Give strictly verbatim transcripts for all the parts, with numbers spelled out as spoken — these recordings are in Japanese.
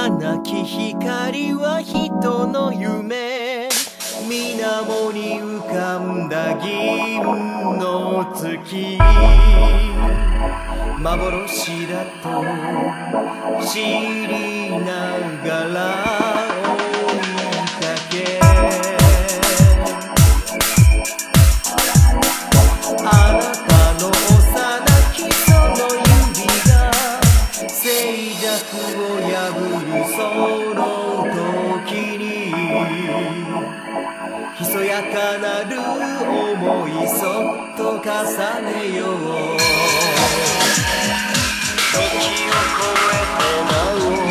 儚き光は人の夢、水面に浮かんだ銀の月、幻だと知りながら追いかけ、あなたの幼きその指が静寂を破るその時に、ひそやかなる想いそっと重ねよう。時を超えてなお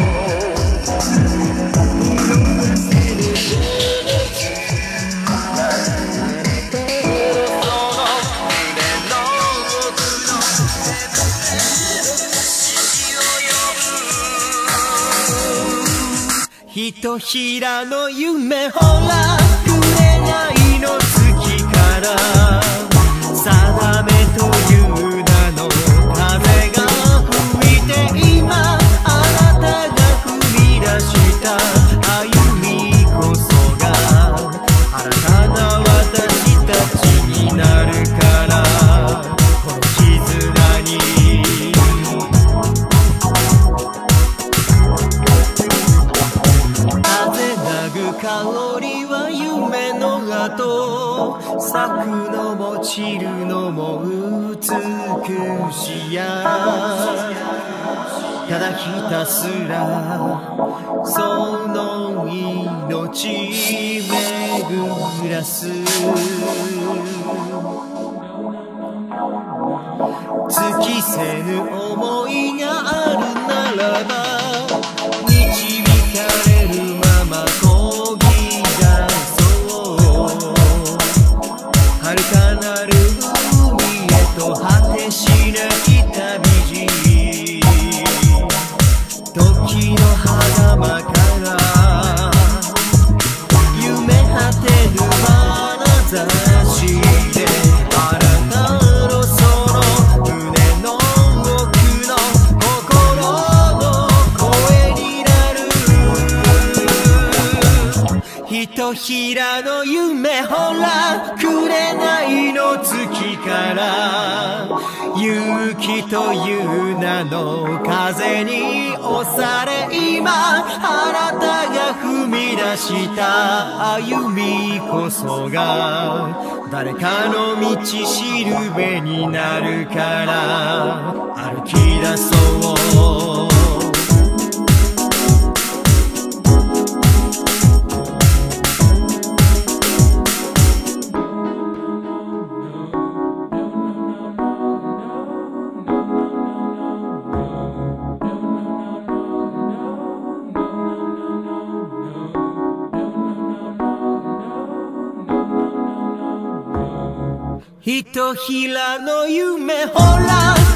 ひとひらの夢、ほら紅の月から定めという名の風が吹いて、今あなたが踏み出した歩みこそが新たな私たちになるから、この絆に香りは夢の後、咲くのも散るのも美しや、ただひたすらその命巡らす、尽きせぬ想いがあるならば、導かれるまま漕ぎ出そう、遥かなる海へと果てしなき旅路、時の狭間から夢果てぬ眼差しで、あなたのその胸の奥の心の声になる、ひとひらの夢、ほら紅の月から勇気という名の風に押され、今あなたが踏み出した歩みこそが誰かの道しるべになるから、歩き出そう。ひとひらの夢、ほら